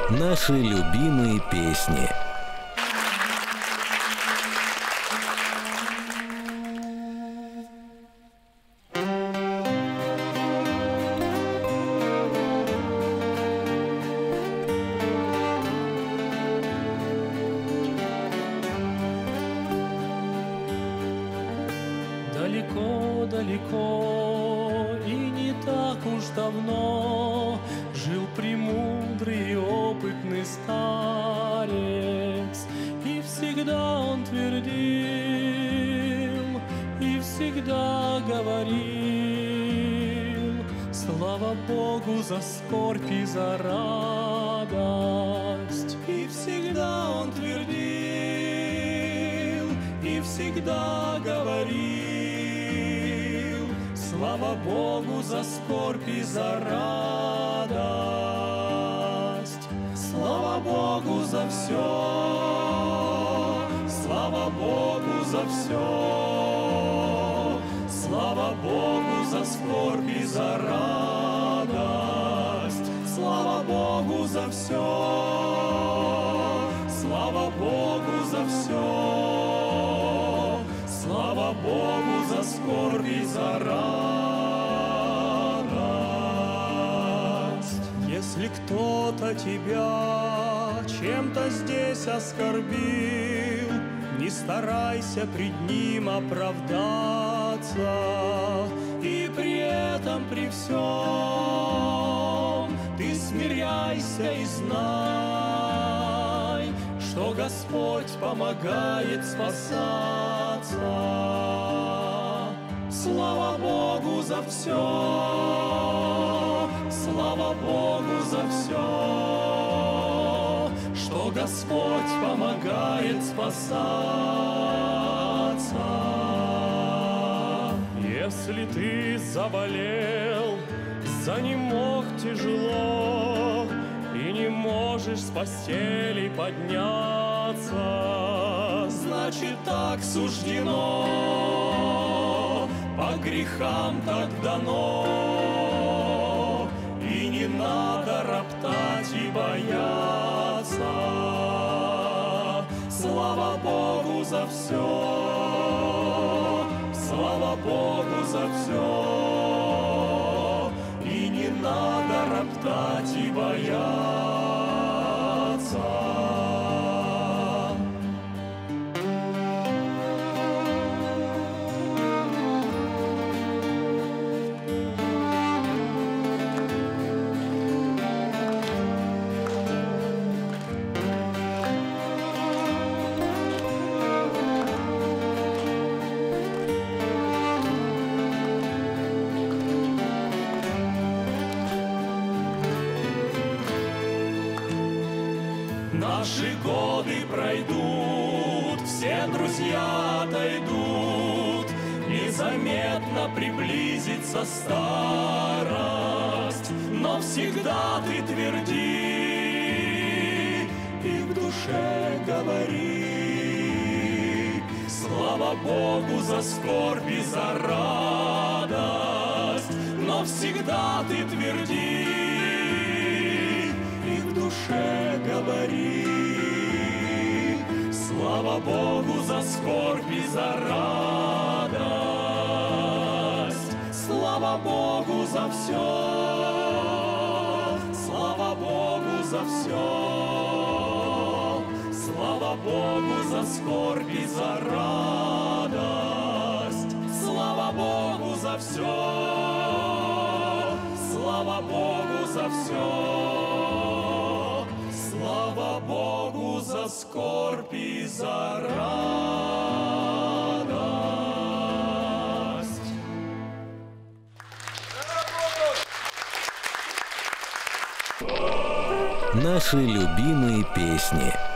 Наши любимые песни. Далеко-далеко и не так уж давно жил премудрый и опытный старец, и всегда он твердил, и всегда говорил: слава Богу за скорбь и за радость. И всегда он твердил, и всегда говорил: слава Богу за скорбь и за радость. Слава Богу за все, слава Богу за все, слава Богу за скорбь и за радость. Слава Богу за все, слава Богу за все, слава Богу за скорбь и за радость. Если кто-то тебя чем-то здесь оскорбил, не старайся пред ним оправдаться, и при этом, при всем ты смиряйся и знай, что Господь помогает спасаться. Слава Богу за все, слава Богу за все, что Господь помогает спасаться. Если ты заболел, занемог тяжело и не можешь с постели подняться, значит, так суждено, по грехам так дано, и не надо роптать и бояться. Слава Богу за все, слава Богу за все, и не надо роптать и бояться. Наши годы пройдут, все друзья отойдут, незаметно приблизится старость, но всегда ты тверди и в душе говори: слава Богу за скорбь и за радость, но всегда ты тверди и в душе говори: слава Богу за скорбь и за радость. Слава Богу за все, слава Богу за все, слава Богу за скорбь и за радость. Слава Богу за все, слава Богу за все, слава Богу за скорбь и за радость. Наши любимые песни.